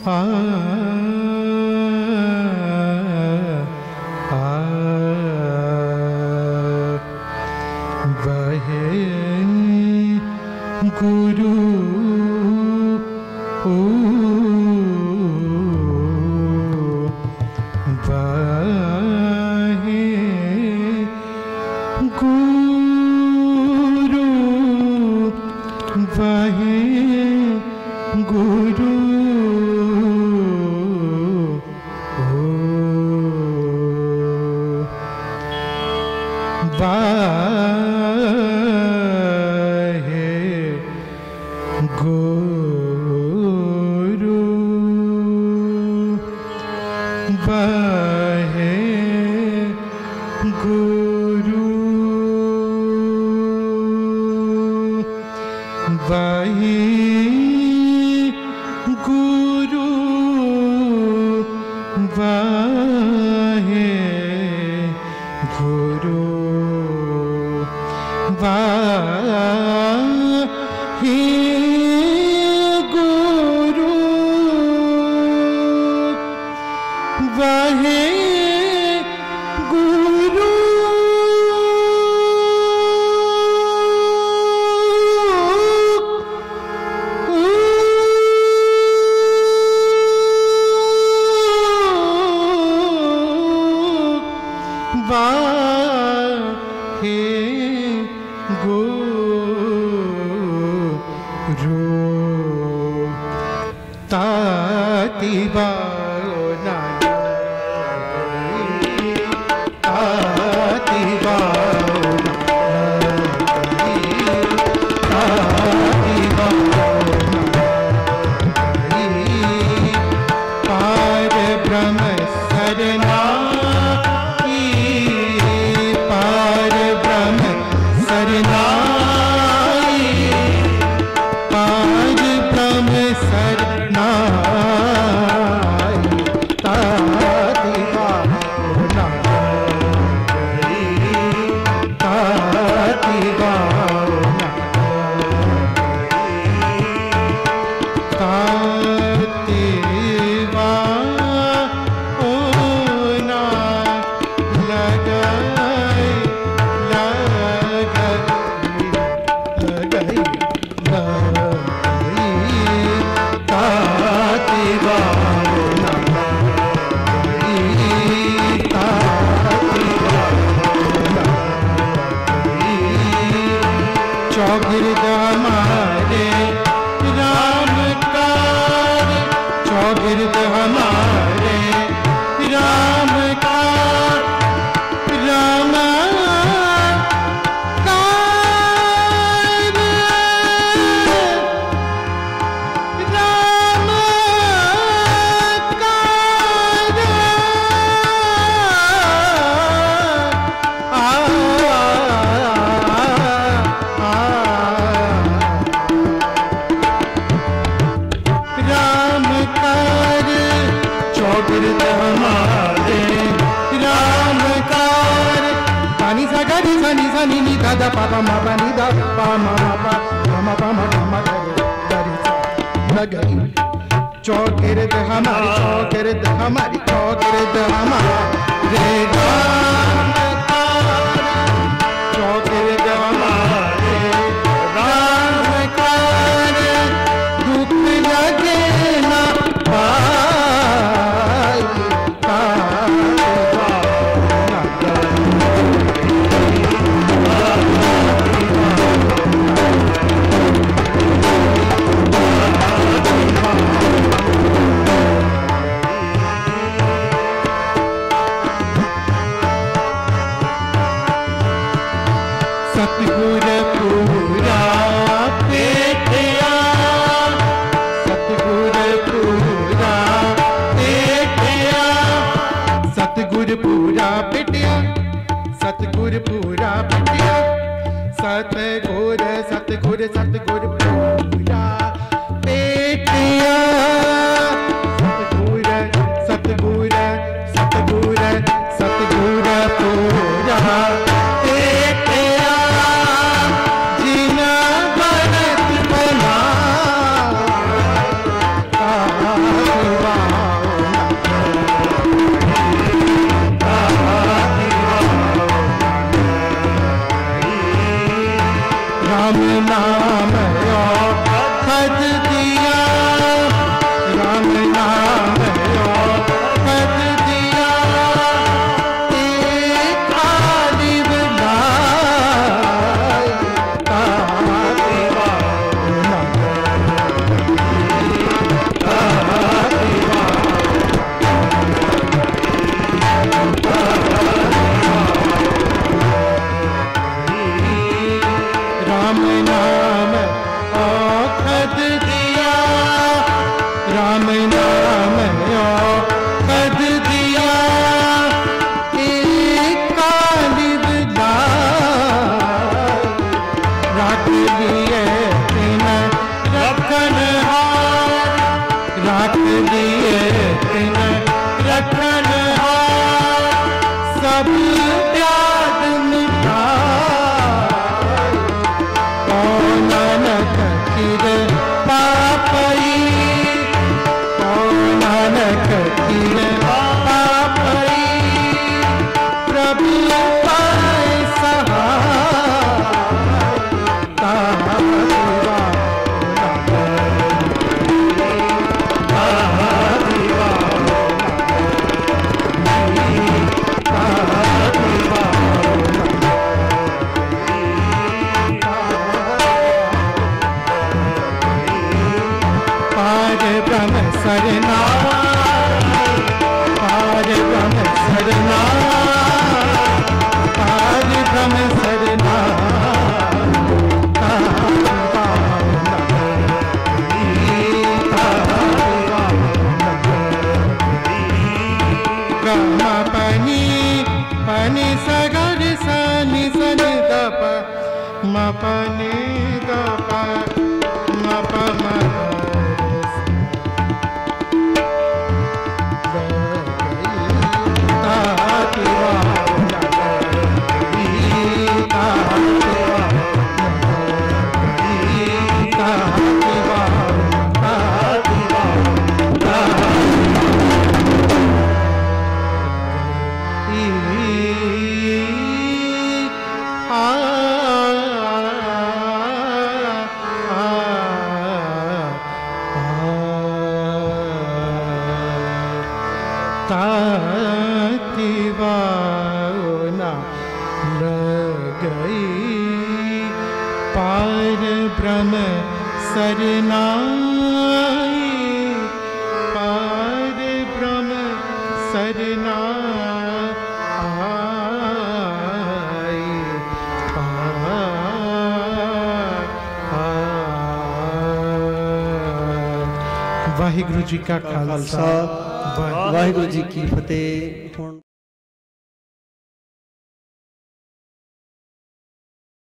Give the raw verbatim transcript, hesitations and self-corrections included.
आ आ वहे गुरु ओ वहे गुरु वहे गुरु ओ वाहे गुरु वाहे गुरु वाहे गुरु वाहे गुरु वाहे गुरु वाहे गुरु वाहे गुरु ताती बाना ताती बाना ताती बाना पार ब्रह्म सरना चौगिर्द हमारे राम का चौगिर्द हमारे राम का Ram ni ni da da pa pa ma pa ni da pa ma ma pa ma pa ma ma ga ga ri चौगिर्द हमारी चौगिर्द हमारी चौगिर्द हमारे राम का चौगिर्द हमारे राम का दुख लगे ना पाई सतगुर पूरा पेटिया सतगुर पूरा पेटिया सतगुर पूरा पेटिया सतगुर पूरा पेटिया सतगुर सतगुर सतगुर पूरा पेटिया सतगुर सतगुर सतगुर सतगुर पूरा Oh दिए तिन रखन हार, सब त्याग मिटाए, कौन नानक कृपा पई, कौन नानक कृपा पई, प्रभु पाए सहाय, ताहा दिवा ब्रह्म सरना, पार ब्रह्म सरना, पार ब्रह्म सरना, ब्रह्म पनी पनी सगर सनि सनि दप म पनी दप म प म तातिवाना गई, पार ब्रह्म सरनाई, पार ब्रह्म सरनाई, वाहिगुरु जी का खालसा, वाहिगुरु जी की फतेह।